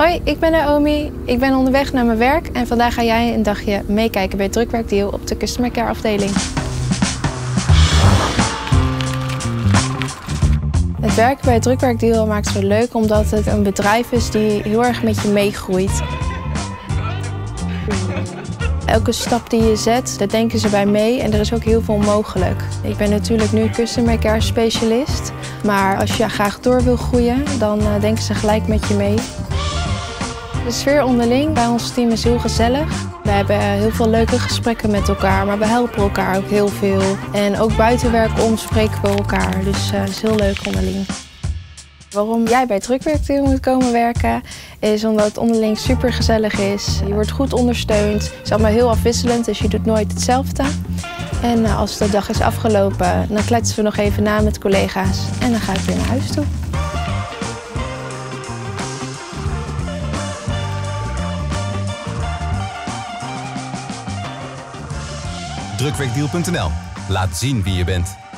Hoi, ik ben Naomi. Ik ben onderweg naar mijn werk en vandaag ga jij een dagje meekijken bij Drukwerkdeal op de Customer Care afdeling. Het werken bij Drukwerkdeal maakt het zo leuk omdat het een bedrijf is die heel erg met je meegroeit. Elke stap die je zet, daar denken ze bij mee en er is ook heel veel mogelijk. Ik ben natuurlijk nu Customer Care specialist, maar als je graag door wil groeien, dan denken ze gelijk met je mee. De sfeer onderling bij ons team is heel gezellig. We hebben heel veel leuke gesprekken met elkaar, maar we helpen elkaar ook heel veel. En ook buiten werk om spreken we elkaar, dus het is heel leuk onderling. Waarom jij bij Drukwerkdeal moet komen werken, is omdat het onderling super gezellig is. Je wordt goed ondersteund. Het is allemaal heel afwisselend, dus je doet nooit hetzelfde. En als de dag is afgelopen, dan kletsen we nog even na met collega's en dan ga ik weer naar huis toe. Drukwerkdeal.nl. Laat zien wie je bent.